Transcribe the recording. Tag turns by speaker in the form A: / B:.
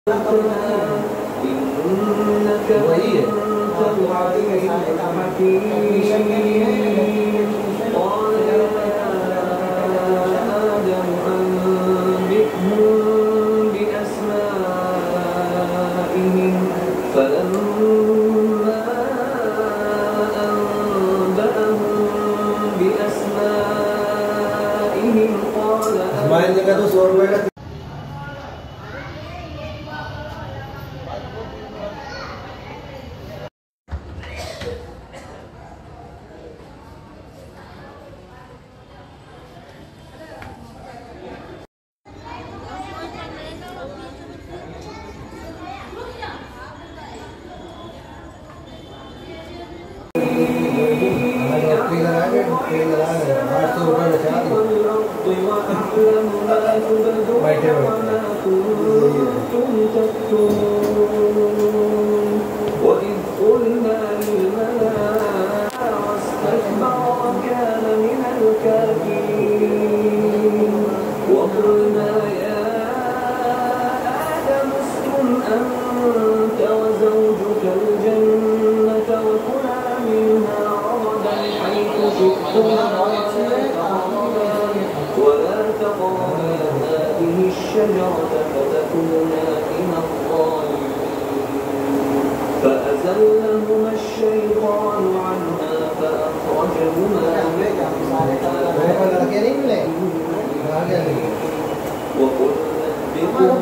A: إنك أنت العليم الحكيم. قال يا آدم أنبئهم بأسمائهم فلما أنبأهم بأسمائهم قال وإذ قلنا للملائكة واستكبر وكان من الكافرين وقلنا يا آدم اسكن أنت وزوجك الجنة وكلا منها رغدا حيث شئتما ولا تقربا هذه الشجرة فتكونا من الظالمين فأزلهما الشيطان عنها فأخرجهما مما وقلنا اهبطوا